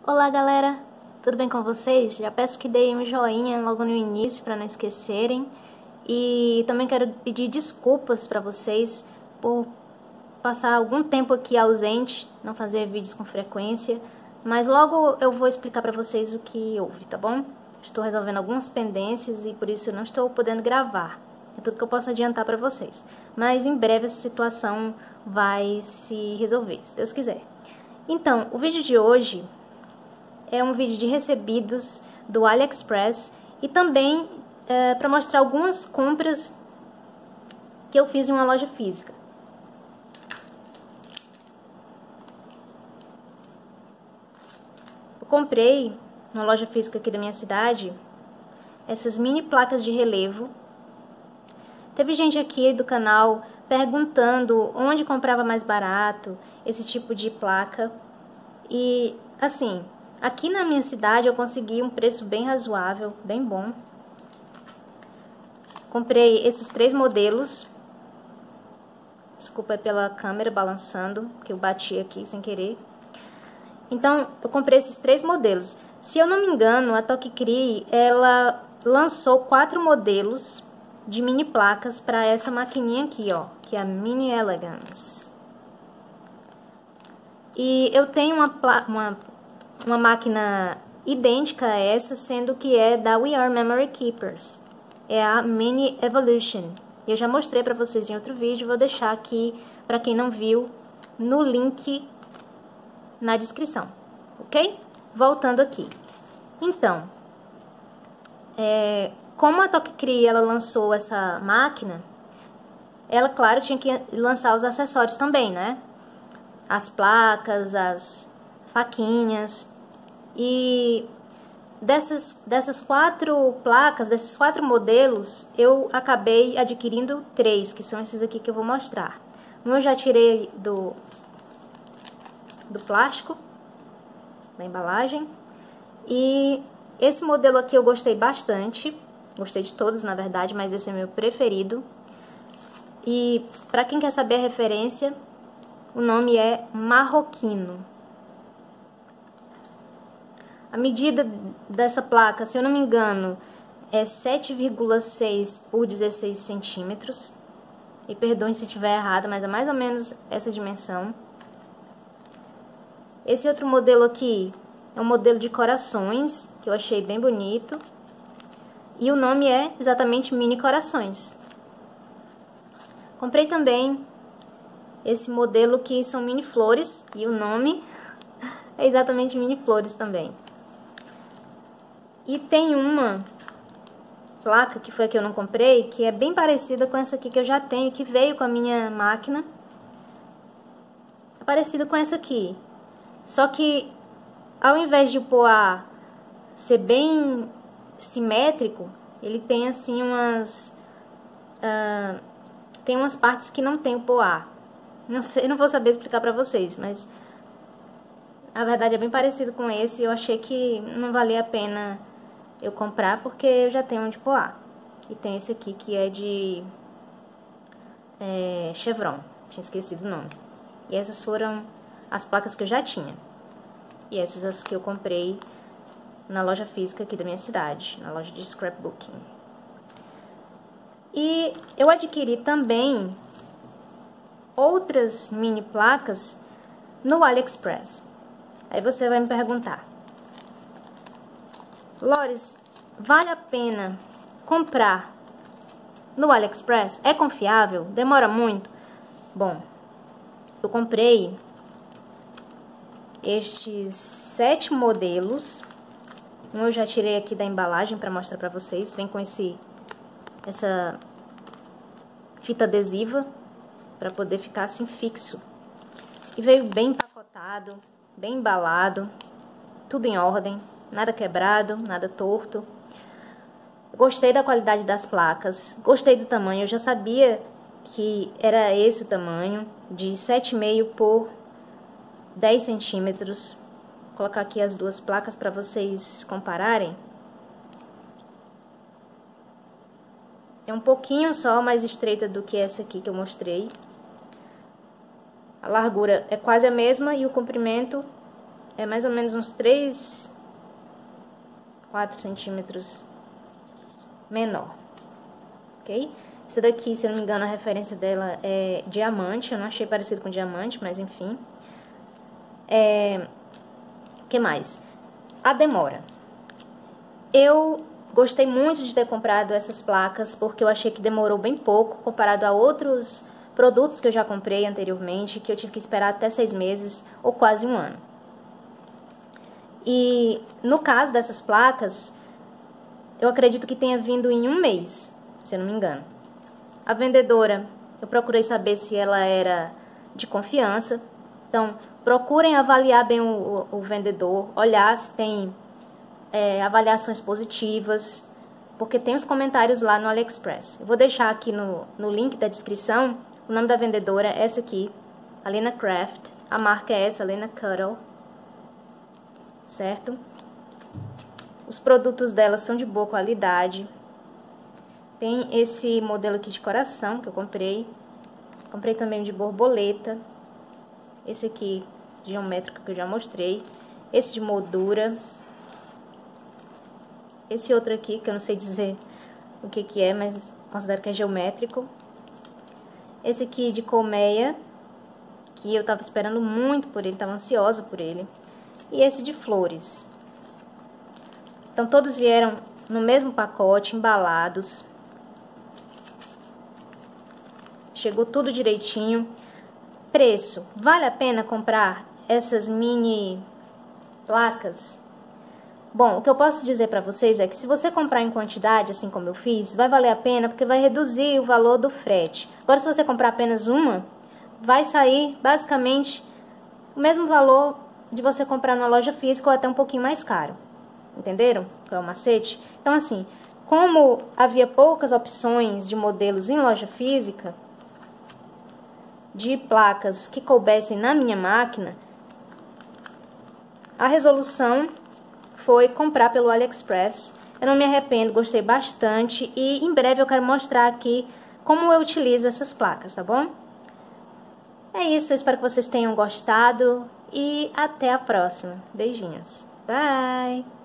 Olá galera, tudo bem com vocês? Já peço que deem um joinha logo no início para não esquecerem. E também quero pedir desculpas para vocês por passar algum tempo aqui ausente, não fazer vídeos com frequência. Mas logo eu vou explicar para vocês o que houve, tá bom? Estou resolvendo algumas pendências e por isso eu não estou podendo gravar. É tudo que eu posso adiantar para vocês. Mas em breve essa situação vai se resolver, se Deus quiser. Então, o vídeo de hoje é um vídeo de recebidos do AliExpress e também para mostrar algumas compras que eu fiz em uma loja física. Eu comprei na loja física aqui da minha cidade essas mini placas de relevo. Teve gente aqui do canal perguntando onde comprava mais barato esse tipo de placa. E assim, aqui na minha cidade eu consegui um preço bem razoável, bem bom. Comprei esses 3 modelos. Desculpa pela câmera balançando, que eu bati aqui sem querer. Então, eu comprei esses 3 modelos. Se eu não me engano, a Tokicri, ela lançou 4 modelos de mini placas para essa maquininha aqui, ó, que é a Mini Elegance. E eu tenho uma máquina idêntica a essa, sendo que é da We Are Memory Keepers. É a Mini Evolution. Eu já mostrei para vocês em outro vídeo, vou deixar aqui, para quem não viu, no link na descrição, ok? Voltando aqui. Então, como a Tokicri ela lançou essa máquina, ela, claro, tinha que lançar os acessórios também, né? As placas, as faquinhas. E dessas 4 placas, desses 4 modelos, eu acabei adquirindo 3, que são esses aqui que eu vou mostrar. Um eu já tirei do plástico, da embalagem. E esse modelo aqui eu gostei bastante. Gostei de todos, na verdade, mas esse é meu preferido. E para quem quer saber a referência, o nome é Marroquino. A medida dessa placa, se eu não me engano, é 7,6 por 16 centímetros. E perdoem se estiver errado, mas é mais ou menos essa dimensão. Esse outro modelo aqui é um modelo de corações, que eu achei bem bonito. E o nome é exatamente Mini Corações. Comprei também esse modelo que são mini flores, e o nome é exatamente Mini Flores também. E tem uma placa, que foi a que eu não comprei, que é bem parecida com essa aqui que eu já tenho, que veio com a minha máquina. É parecida com essa aqui. Só que, ao invés de o poá ser bem simétrico, ele tem assim tem umas partes que não tem o poá. Não sei, não vou saber explicar pra vocês, mas a verdade é bem parecido com esse. Eu achei que não valia a pena eu comprar, porque eu já tenho um de poá. E tem esse aqui que é de Chevron, tinha esquecido o nome. E essas foram as placas que eu já tinha. E essas as que eu comprei na loja física aqui da minha cidade, na loja de scrapbooking. E eu adquiri também outras mini placas no AliExpress. Aí você vai me perguntar: Lores, vale a pena comprar no AliExpress? É confiável? Demora muito? Bom, eu comprei estes 7 modelos. Um eu já tirei aqui da embalagem para mostrar para vocês. Vem com essa fita adesiva para poder ficar assim fixo. E veio bem empacotado, bem embalado, tudo em ordem, nada quebrado, nada torto. Gostei da qualidade das placas, gostei do tamanho. Eu já sabia que era esse o tamanho, de 7,5 por 10 centímetros. Vou colocar aqui as 2 placas para vocês compararem. É um pouquinho só mais estreita do que essa aqui que eu mostrei. A largura é quase a mesma e o comprimento é mais ou menos uns 3, 4 centímetros menor, ok? Essa daqui, se eu não me engano, a referência dela é diamante. Eu não achei parecido com diamante, mas enfim. Que mais? A demora. Eu gostei muito de ter comprado essas placas, porque eu achei que demorou bem pouco, comparado a outros produtos que eu já comprei anteriormente, que eu tive que esperar até 6 meses ou quase um ano. E no caso dessas placas, eu acredito que tenha vindo em um mês, se eu não me engano. A vendedora, eu procurei saber se ela era de confiança. Então, procurem avaliar bem o vendedor, olhar se tem avaliações positivas, porque tem os comentários lá no AliExpress. Eu vou deixar aqui no link da descrição. O nome da vendedora é essa aqui, Alena Craft. A marca é essa, Alena Cuddle. Certo? Os produtos dela são de boa qualidade. Tem esse modelo aqui de coração que eu comprei. Comprei também de borboleta. Esse aqui, geométrico, que eu já mostrei. Esse de moldura. Esse outro aqui, que eu não sei dizer o que é, mas considero que é geométrico. Esse aqui de colmeia, que eu tava esperando muito por ele, tava ansiosa por ele. E esse de flores. Então, todos vieram no mesmo pacote, embalados. Chegou tudo direitinho. Preço. Vale a pena comprar essas mini placas? Bom, o que eu posso dizer para vocês é que se você comprar em quantidade, assim como eu fiz, vai valer a pena porque vai reduzir o valor do frete. Agora, se você comprar apenas uma, vai sair basicamente o mesmo valor de você comprar na loja física ou até um pouquinho mais caro. Entenderam qual é o macete? Então, assim, como havia poucas opções de modelos em loja física, de placas que coubessem na minha máquina, a resolução foi comprar pelo AliExpress. Eu não me arrependo, gostei bastante e em breve eu quero mostrar aqui como eu utilizo essas placas, tá bom? É isso, eu espero que vocês tenham gostado e até a próxima. Beijinhos. Bye!